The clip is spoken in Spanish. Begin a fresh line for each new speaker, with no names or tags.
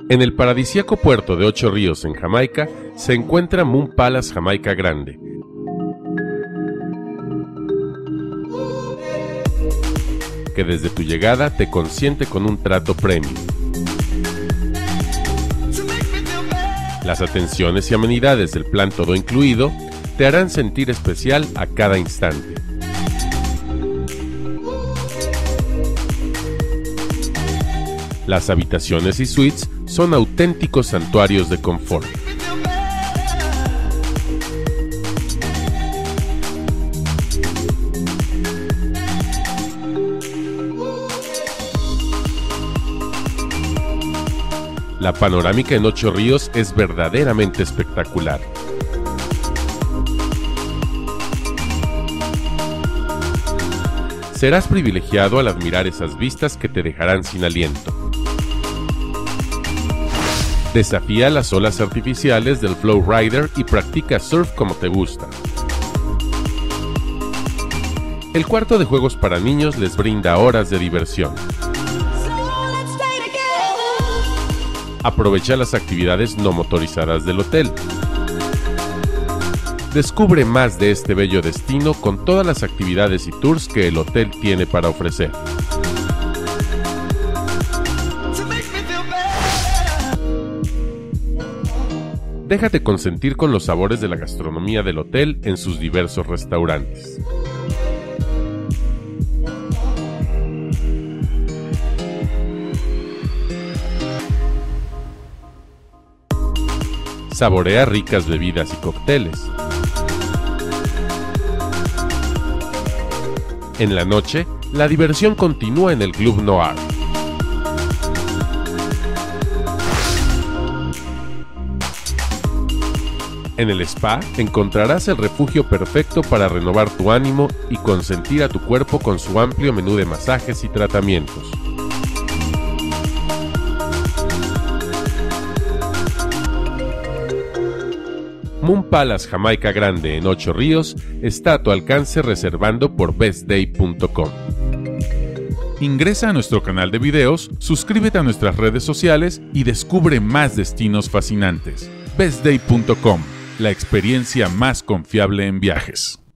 En el paradisíaco puerto de Ocho Ríos, en Jamaica, se encuentra Moon Palace Jamaica Grande. Que desde tu llegada te consiente con un trato premium. Las atenciones y amenidades del plan todo incluido te harán sentir especial a cada instante. Las habitaciones y suites son auténticos santuarios de confort. La panorámica en Ocho Ríos es verdaderamente espectacular. Serás privilegiado al admirar esas vistas que te dejarán sin aliento. Desafía las olas artificiales del Flow Rider y practica surf como te gusta. El cuarto de juegos para niños les brinda horas de diversión. Aprovecha las actividades no motorizadas del hotel. Descubre más de este bello destino con todas las actividades y tours que el hotel tiene para ofrecer. Déjate consentir con los sabores de la gastronomía del hotel en sus diversos restaurantes. Saborea ricas bebidas y cócteles. En la noche, la diversión continúa en el Club Noir. En el spa encontrarás el refugio perfecto para renovar tu ánimo y consentir a tu cuerpo con su amplio menú de masajes y tratamientos. Moon Palace Jamaica Grande en Ocho Ríos está a tu alcance reservando por bestday.com.
Ingresa a nuestro canal de videos, suscríbete a nuestras redes sociales y descubre más destinos fascinantes. bestday.com, la experiencia más confiable en viajes.